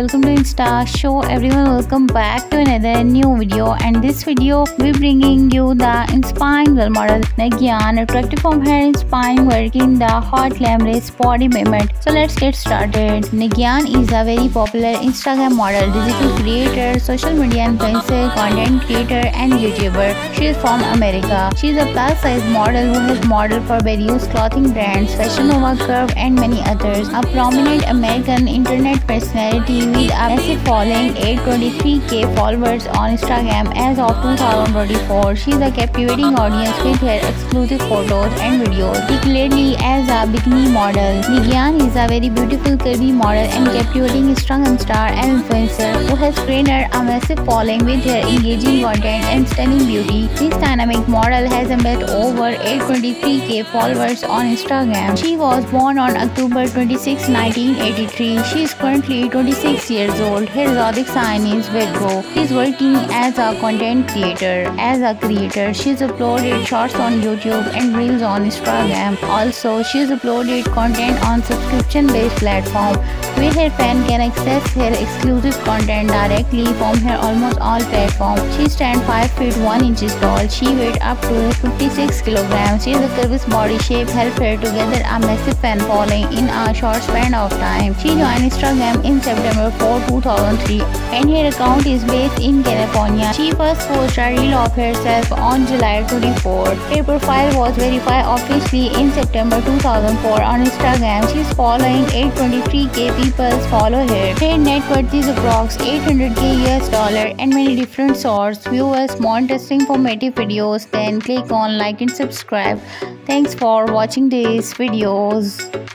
welcome to Insta Show. Everyone, welcome back to another new video. And this video we bringing you the inspiring role model Nagyan, attractive from her inspiring work in the hot glamorous body movement. So let's get started. Nagyan is a very popular Instagram model, digital creator, social media influencer, content creator, and YouTuber. She is from America. She is a plus size model who has modeled for various clothing brands, Fashion Nova, Curve, and many others. A prominent American internet personality with a massive following, 823k followers on Instagram as of 2024. She is a captivating audience with her exclusive photos and videos, particularly as a bikini model. Nagyan is a very beautiful curvy model and captivating Instagram star and influencer who has garnered a massive following with her engaging content and stunning beauty. This dynamic model has amassed over 823k followers on Instagram. She was born on October 26, 1983. She is currently 26 years old. Her zodiac sign is Virgo. She is working as a content creator. She has uploaded shorts on YouTube and reels on Instagram. Also, she has uploaded content on subscription-based platform where her fans can access her exclusive content directly from her almost all platforms. She stands 5 feet 1 inches tall. She weighs up to 56 kilograms. She has a curvous body shape, helped her to gather a massive fan following in a short span of time. She joined Instagram in September 4, 2003 and her account is based in California. She first posted a reel of herself on July 24. Her profile was verified officially in September 2004 on Instagram. She is following 823k people follow her. Her net worth is approx $800k US and many different sources. Viewers more interesting informative videos, then click on like and subscribe. Thanks for watching these videos.